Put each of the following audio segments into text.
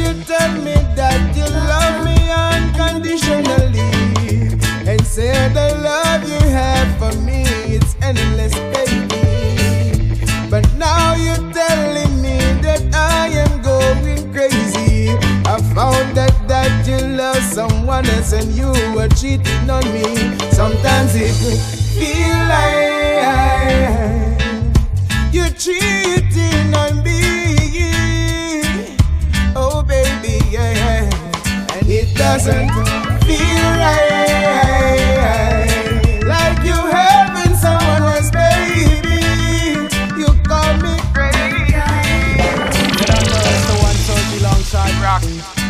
you tell me that you love me unconditionally, and say the love you have for me, it's endless, baby. But now you're telling me that I am going crazy. I found that you love someone else and you were cheating on me. Sometimes it could feel like you're cheating on me. Oh baby, yeah. And it doesn't feel right, like you having someone else, baby. You call me crazy. It's the one Soji alongside Rock.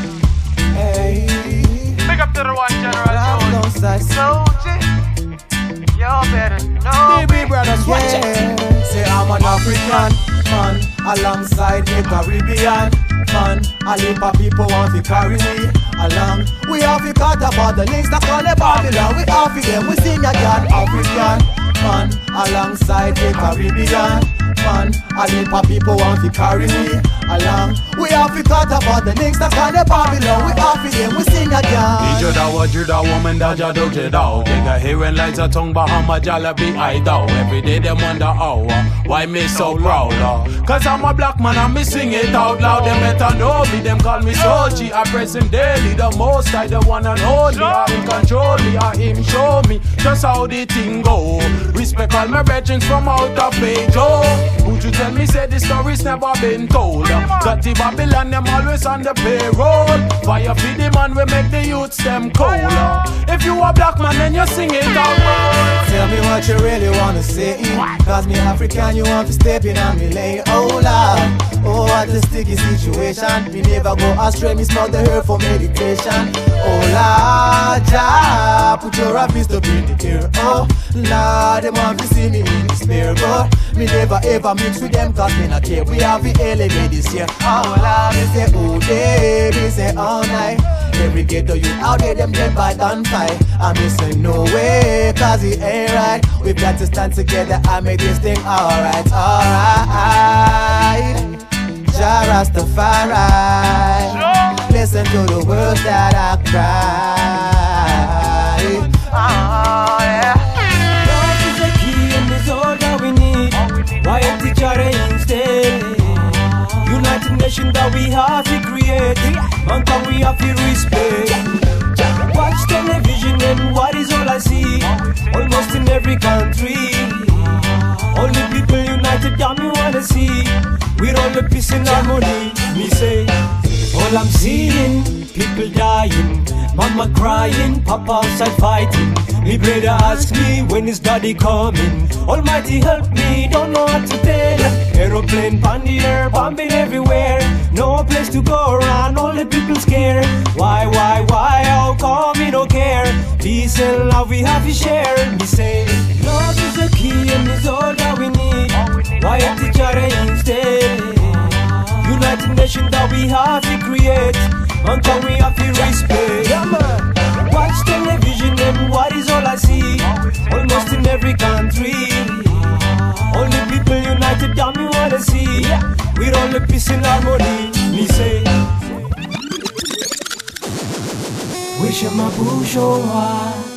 Hey, Big up to the one General Rock Jones. alongside Soji, you better know DB brothers, watch it. Say I'm an African man alongside a Caribbean man. A heap of people want to carry me along. We have to cut about the links that call it Babylon. We have to them, we sing again. African man alongside a Caribbean man. A heap of people want to carry me along. We have to cut about the links that call it Babylon. We have to them, we sing again. Juda woman da jado jado. Nigga hearing lights a tongue Bahama Jalabi I do. Every day them wonder how why me so proud. Cause I'm a black man and me sing it out loud. Them better know me, them call me Soji. I press him daily, the most I the one and only. I him control me, I him show me just how the thing go. Respect all my veterans from out of page. Oh, would you tell me say the story's never been told? Got the Babylon, them always on the payroll. Fire for the man, we make the youths them cold. If you a black man, then you sing it out loud. Tell me what you really wanna say. Cause me African, you want to step in and me lane. Oh Lord, oh what a sticky situation. Me never go astray, me smell the herb for meditation. Oh Lord, Jah, put your fist up in the air. Oh Lord, them want to see me in despair. But me never ever mix with them cause me not care. We have to elevate this year. Oh Lord, me say oh day, me say all night. Every ghetto youth out there, them dead by gunfight. I me say no way, cause it ain't right. We've got to stand together and make this thing alright, alright. Jah Rastafari, listen to the words that I cry. Oh yeah. Love is the key and it's all that we need. Why have each other instead? United Nations that we have to create. Man, can we have to respect? Watch television and what is all I see? Almost in every country. Only people united that me wanna see. With all the peace and harmony. Me say, all I'm seeing, people dying, mama crying, papa outside fighting. Me brother ask me when is daddy coming. Almighty help me, don't know what to tell. Aeroplane pan the air, bombing everywhere. No place to go around, all the people scared. Why, how come we don't care? Peace and love we have to share. Me say, love is the key and it's all that we need. Why have each other instead? United Nations that we have to create. Man, can we have to respect? Yeah, man. Watch television and what is all I see? Almost in every country. Only people united that me wanna see. With all the peace and harmony. Me say, wish I'm a bourgeois.